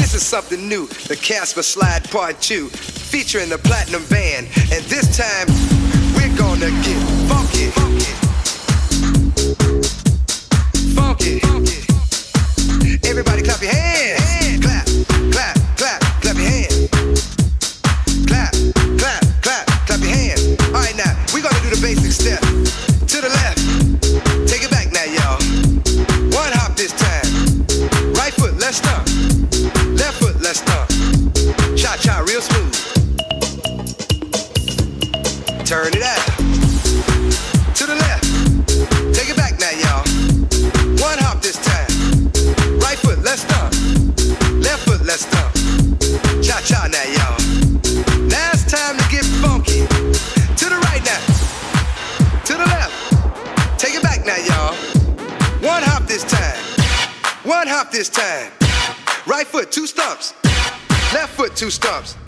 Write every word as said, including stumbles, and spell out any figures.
This is something new, the Casper Slide Part two, featuring the Platinum Band. And this time, we're gonna get funky. Funky. Funky. Everybody clap your hands. Clap, clap, clap, clap your hands. Clap, clap, clap, clap your hands. All right, now, we're gonna do the basic step. To the left. Take it back now, y'all. One hop this time. Right foot, let's stomp. Left foot, let's stomp. Cha-cha, real smooth. Turn it out. To the left. Take it back now, y'all. One hop this time. Right foot, let's stomp. Left foot, let's stomp. Cha-cha now, y'all. Now it's time to get funky. To the right now. To the left. Take it back now, y'all. One hop this time. One hop this time. Right foot, two stumps. Left foot, two stumps.